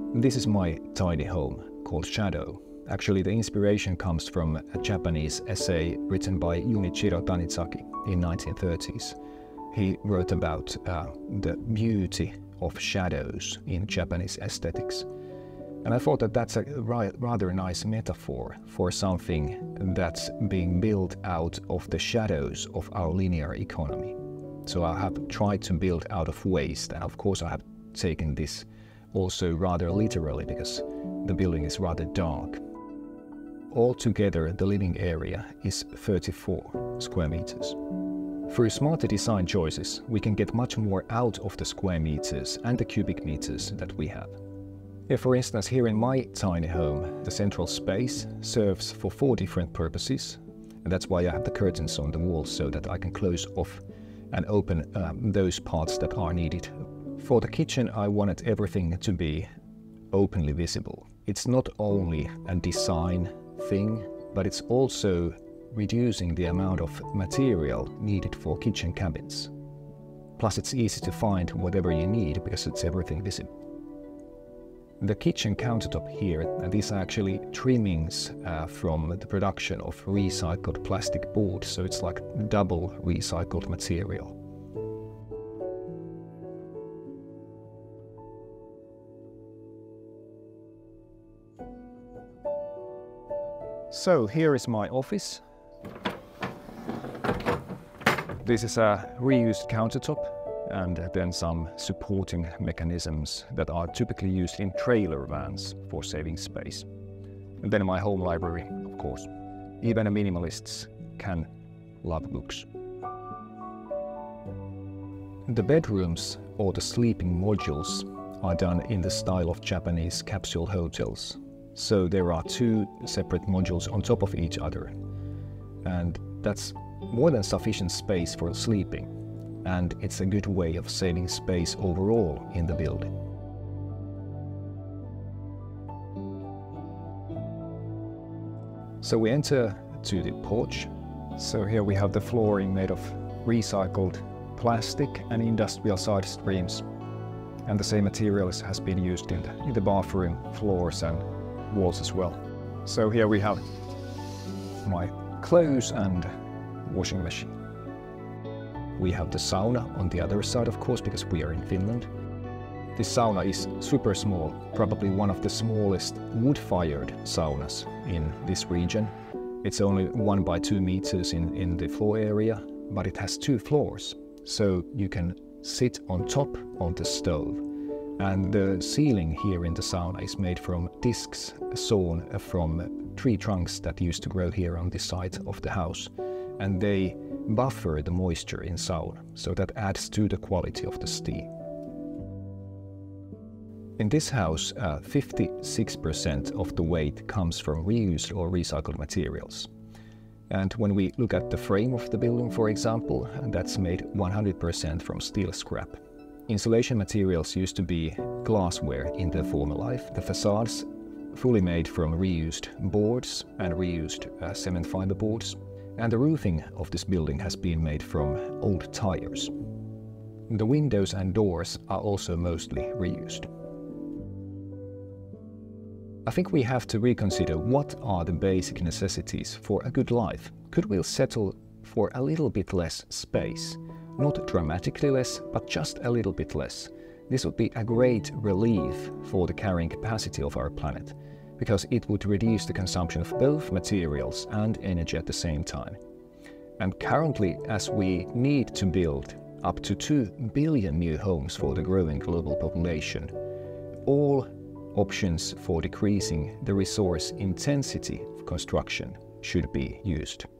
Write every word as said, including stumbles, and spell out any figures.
This is my tiny home called Shadow. Actually, the inspiration comes from a Japanese essay written by Junichiro Tanizaki in nineteen thirties. He wrote about uh, the beauty of shadows in Japanese aesthetics. And I thought that that's a rather nice metaphor for something that's being built out of the shadows of our linear economy. So I have tried to build out of waste, and of course I have taken this also rather literally because the building is rather dark. Altogether, the living area is thirty-four square meters. Through smarter design choices, we can get much more out of the square meters and the cubic meters that we have. Here, for instance, here in my tiny home, the central space serves for four different purposes. And that's why I have the curtains on the walls so that I can close off and open um, those parts that are needed. For the kitchen, I wanted everything to be openly visible. It's not only a design thing, but it's also reducing the amount of material needed for kitchen cabins. Plus, it's easy to find whatever you need because it's everything visible. The kitchen countertop here, and these are actually trimmings uh, from the production of recycled plastic board, so it's like double recycled material. So here is my office. This is a reused countertop, and then some supporting mechanisms that are typically used in trailer vans for saving space. And then my home library, of course. Even minimalists can love books. The bedrooms or the sleeping modules are done in the style of Japanese capsule hotels. So there are two separate modules on top of each other. And that's more than sufficient space for sleeping. And it's a good way of saving space overall in the building. So we enter to the porch. So here we have the flooring made of recycled plastic and industrial side streams. And the same materials has been used in the, in the bathroom floors and walls as well. So here we have my clothes and washing machine. We have the sauna on the other side, of course, because we are in Finland. This sauna is super small, probably one of the smallest wood-fired saunas in this region. It's only one by two meters in, in the floor area, but it has two floors. So you can sit on top of the stove. And the ceiling here in the sauna is made from discs sawn from tree trunks that used to grow here on the side of the house. And they buffer the moisture in sauna, so that adds to the quality of the steam. In this house, fifty-six percent uh, of the weight comes from reused or recycled materials. And when we look at the frame of the building, for example, that's made one hundred percent from steel scrap. Insulation materials used to be glassware in the former life. The facades fully made from reused boards and reused uh, cement fiber boards. And the roofing of this building has been made from old tires. The windows and doors are also mostly reused. I think we have to reconsider what are the basic necessities for a good life. Could we settle for a little bit less space? Not dramatically less, but just a little bit less. This would be a great relief for the carrying capacity of our planet, because it would reduce the consumption of both materials and energy at the same time. And currently, as we need to build up to two billion new homes for the growing global population, all options for decreasing the resource intensity of construction should be used.